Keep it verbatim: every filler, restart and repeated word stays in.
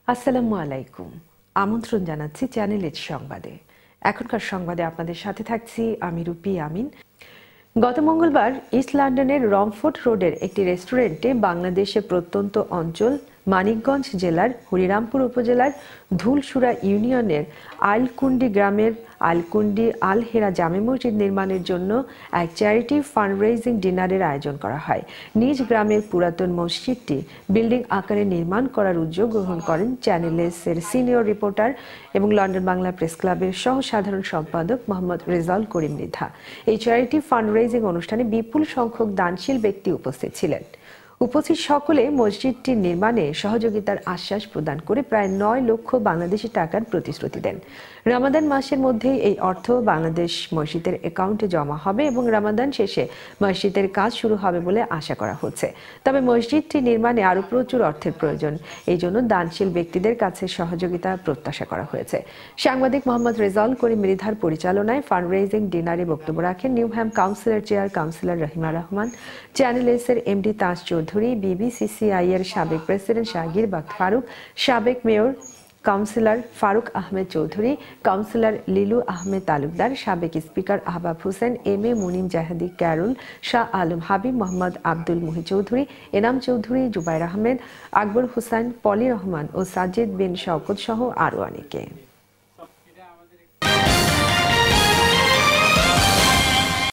আসসালামু আলাইকুম। আমন্ত্রণ জানাচ্ছি চ্যানেল এইচ সংবাদে। এখনকার সংবাদে আপনাদের সাথে থাকছি আমি রূপী আমিন। গত মঙ্গলবার ইস্ট লন্ডনের রমফোর্ড রোডের একটি রেস্টুরেন্টে বাংলাদেশের প্রত্যন্ত অঞ্চল মানিকগঞ্জ জেলার হরিরামপুর উপজেলার ধুলসুরা ইউনিয়নের আইলকুন্ডি গ্রামের আইলকুন্ডি আল হেরা জামে মসজিদ নির্মাণের জন্য এক চ্যারিটি ফান্ডরেজিং ডিনারের আয়োজন করা হয়। নিজ গ্রামের পুরাতন মসজিদটি বিল্ডিং আকারে নির্মাণ করার উদ্যোগ গ্রহণ করেন চ্যানেলস এর সিনিয়র রিপোর্টার এবং লন্ডন বাংলা প্রেস ক্লাবের সহ সাধারণ সম্পাদক মোহাম্মদ রেজাউল করিম মৃধা। এই চ্যারিটি ফান্ডরেজিং অনুষ্ঠানে বিপুল সংখ্যক দানশীল ব্যক্তি উপস্থিত ছিলেন। উপস্থিত সকলে মসজিদটির নির্মাণে সহযোগিতার আশ্বাস প্রদান করে প্রায় নয় লক্ষ বাংলাদেশি টাকার প্রতিশ্রুতি দেন। রমাদান মাসের মধ্যেই এই অর্থ বাংলাদেশ মসজিদের অ্যাকাউন্টে জমা হবে এবং রমাদান শেষে মসজিদের কাজ শুরু হবে বলে আশা করা হচ্ছে। তবে মসজিদটি নির্মাণে আরও প্রচুর অর্থের প্রয়োজন, এই জন্য দানশীল ব্যক্তিদের কাছে সহযোগিতা প্রত্যাশা করা হয়েছে। সাংবাদিক মোহাম্মদ রেজাউল করিম মৃধার পরিচালনায় ফান্ডরেজিং ডিনারে বক্তব্য রাখেন Newham councillor chair councillor Rahima Rahman, channel S এর এমডি তাজ চৌধুরী, বিবিসিসিআই এর সাবেক প্রেসিডেন্ট শাহগীর বাখত ফারুক, সাবেক mayor councillor Faruk Ahmed Chowdhury, councillor Lilu Ahmed Talukdar, সাবেক speaker Ahbab Hossain, M A Munim Jahadi Carol, Shah Alam Habib, Mohammad Abdul Muhi Chowdhury, Enam Chowdhury, Zubair Ahmed, Akbar Hossain, Poly Rahman ও সাজিদ বিন শওকত সহ আরও অনেকে।